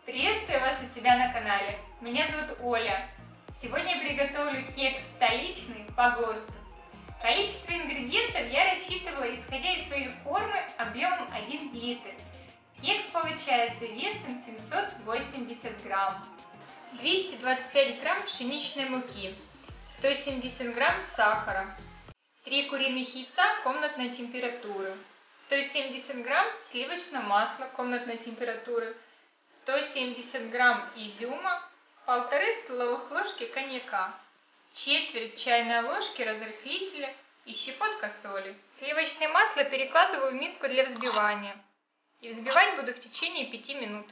Приветствую вас у себя на канале. Меня зовут Оля. Сегодня я приготовлю кекс столичный по ГОСТу. Количество ингредиентов я рассчитывала, исходя из своей формы объемом 1 литр. Кекс получается весом 780 грамм. 225 грамм пшеничной муки, 170 грамм сахара, 3 куриных яйца комнатной температуры, 170 грамм сливочного масла комнатной температуры, 170 грамм изюма, 1,5 столовых ложки коньяка, четверть чайной ложки разрыхлителя и щепотка соли. Сливочное масло перекладываю в миску для взбивания. И взбивать буду в течение 5 минут.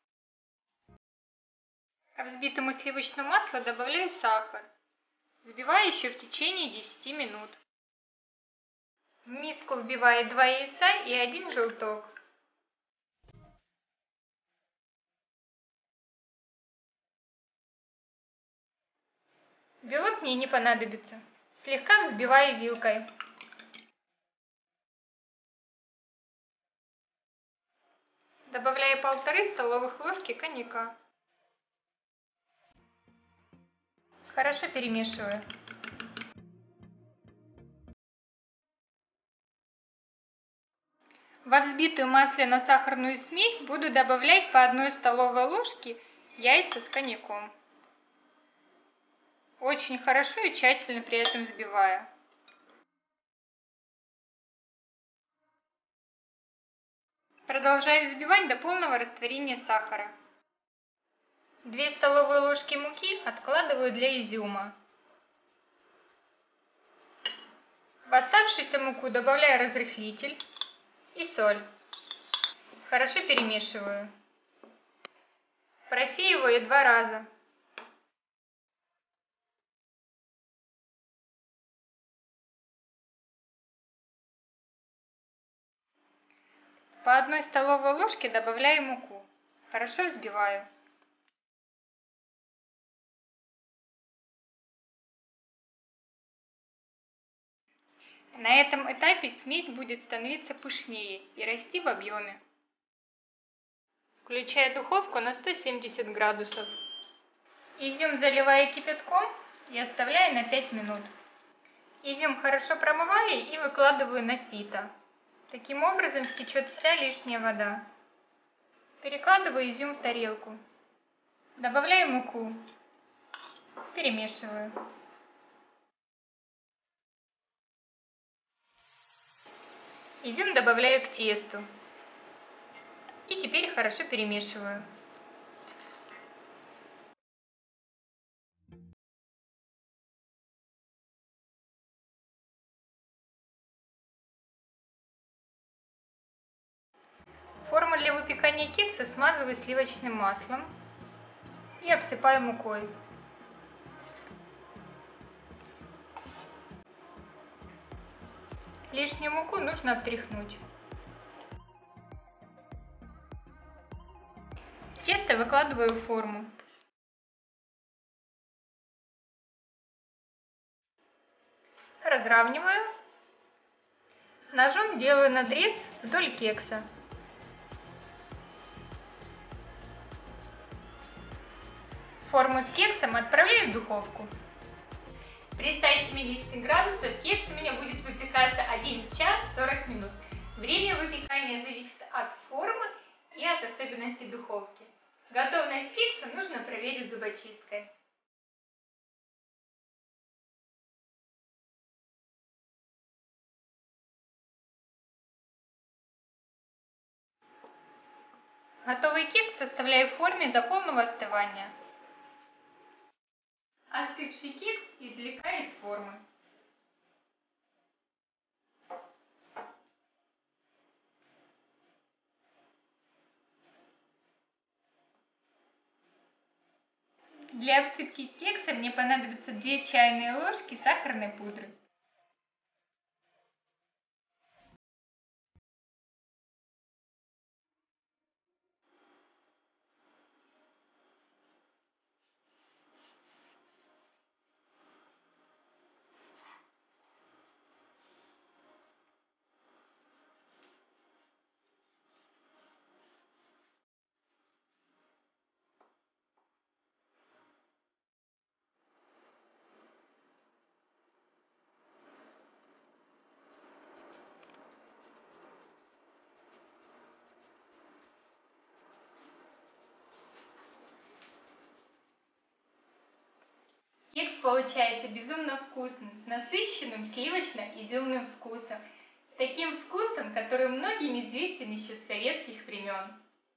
К взбитому сливочному маслу добавляю сахар. Взбиваю еще в течение 10 минут. В миску вбиваю 2 яйца и 1 желток. Белок мне не понадобится. Слегка взбиваю вилкой. Добавляю 1,5 столовых ложки коньяка. Хорошо перемешиваю. Во взбитую масляно-сахарную смесь буду добавлять по 1 столовой ложке яйца с коньяком. Очень хорошо и тщательно при этом взбиваю. Продолжаю взбивать до полного растворения сахара. 2 столовые ложки муки откладываю для изюма. В оставшуюся муку добавляю разрыхлитель и соль. Хорошо перемешиваю. Просеиваю 2 раза. По 1 столовой ложке добавляю муку. Хорошо взбиваю. На этом этапе смесь будет становиться пышнее и расти в объеме. Включаю духовку на 170 градусов. Изюм заливаю кипятком и оставляю на 5 минут. Изюм хорошо промываю и выкладываю на сито. Таким образом стечет вся лишняя вода. Перекладываю изюм в тарелку. Добавляю муку. Перемешиваю. Изюм добавляю к тесту. И теперь хорошо перемешиваю. Форму для выпекания кекса смазываю сливочным маслом и обсыпаю мукой. Лишнюю муку нужно обтряхнуть. Тесто выкладываю в форму. Разравниваю. Ножом делаю надрез вдоль кекса. Форму с кексом отправляю в духовку. При 170 градусах кекс у меня будет выпекаться 1 час 40 минут. Время выпекания зависит от формы и от особенностей духовки. Готовность кекса нужно проверить зубочисткой. Готовый кекс оставляю в форме до полного остывания. Остывший кекс извлекаю из формы. Для обсыпки кекса мне понадобится 2 чайные ложки сахарной пудры. получается безумно вкусный, с насыщенным сливочно-изюмным вкусом. Таким вкусом, который многим известен еще с советских времен.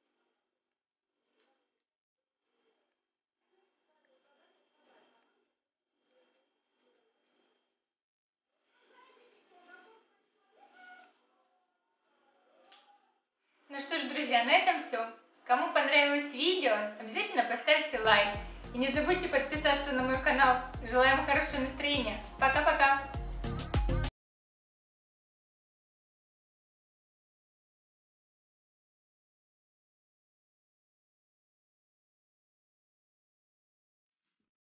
Ну что ж, друзья, на этом все. Кому понравилось видео, обязательно поставьте лайк. И не забудьте подписаться на мой канал. Желаем хорошего настроения. Пока-пока!